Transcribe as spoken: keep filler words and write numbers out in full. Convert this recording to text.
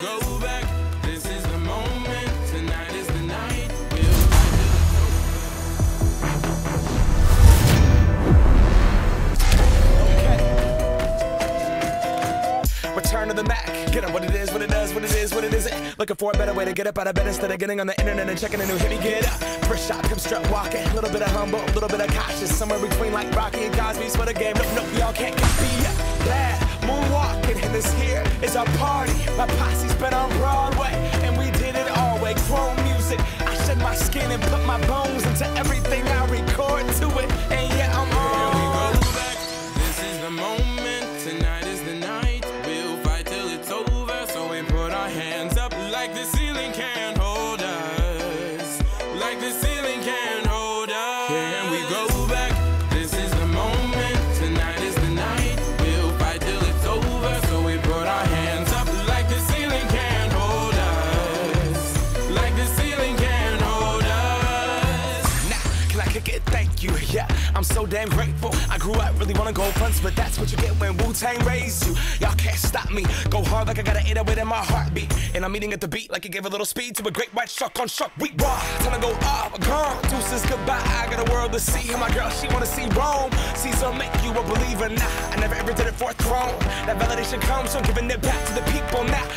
Go back, this is the moment, tonight is the night. Okay. Return to the Mac, get up what it is, what it does, what it is, what it isn't. Looking for a better way to get up out of bed instead of getting on the internet and checking a new hit. Me get up, first shot, come strut walking. A little bit of humble, a little bit of cautious. Somewhere between like Rocky and Cosby's for the game. Nope, nope, y'all can't get me up. Glad moonwalking, and this here is our party. My posse's been on Broadway, and we did it all way. Chrome music, I shed my skin and put my bones into everything I record to it. And yeah, I'm on. Here we go back, this is the moment, tonight is the night. We'll fight till it's over, so we put our hands up like the ceiling can't hold us. Like the ceiling can't hold us. Here we go back, this is the moment, tonight is the night. We'll fight till it's over, so we put our hands up like the ceiling can't hold us. Like the ceiling can't hold us. Nah, can I kick it? Thank you, yeah. I'm so damn grateful. I grew up really wanna go fronts, but that's what you get when Wu-Tang raised you. Y'all can't stop me. Go hard like I got an eight oh eight in my heartbeat. And I'm eating at the beat like it gave a little speed to a great white shark on shark. We raw. Time to go off, gone. Deuces goodbye. I got a world to see. And my girl, she wanna see Rome. Caesar make you a believer. Nah, I never ever did it for a throne. That validation comes from giving it back to the people now.